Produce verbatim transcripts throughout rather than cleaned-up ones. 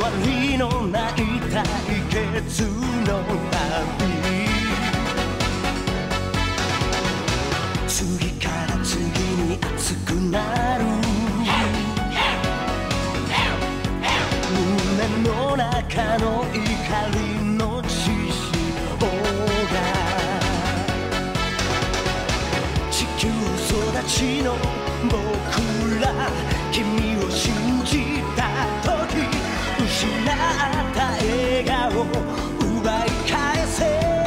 わりのない対決の旅、次から次に熱くなる胸の中の怒りの血潮が地球育ちの僕ら、君を信じた時失った笑顔奪い返せ。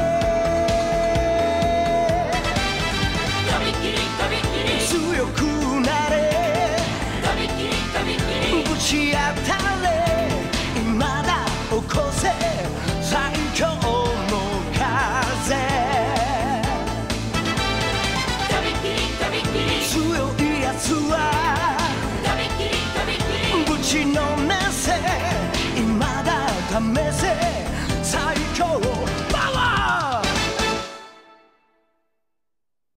とびきりとびきり強くなれ、とびきりとびきりぶち当たれ、未だ起こせ最強の風。とびきりとびきり強いやつはとびきりとびきりぶちのめせ、未だ試せ最強